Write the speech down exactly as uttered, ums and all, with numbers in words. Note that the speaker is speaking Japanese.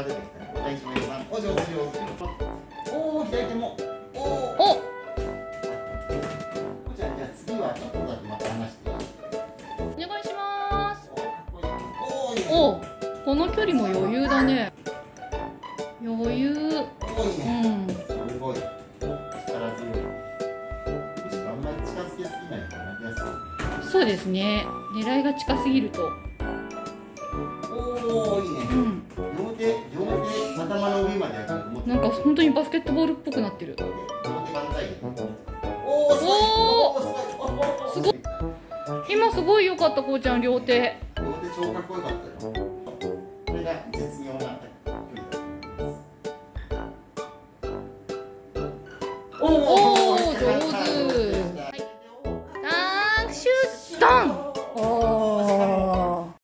出てきたね。こちら一枚さん。お上手上手。おお、左手も。おお。 お。 こちらじゃあ次はちょっとだけまた話していい？ お願いします。 お、かっこいい。おお、いいね。 お、この距離も余裕だね。余裕。 おお、いいね。 うん。 すごい。力強い。むしろあんまり近づけすぎないとなりやすい。 そうですね。狙いが近すぎると。 おお、いいね。 うん。 両手、両手、頭の上まで上げると思って。 なんか本当にバスケットボールっぽくなってる。 両手万歳。おお、すごい。おお、すごい。おお、 すごい。今すごい良かった、こうちゃん両手。 両手超かっこよかったよ。これが絶妙な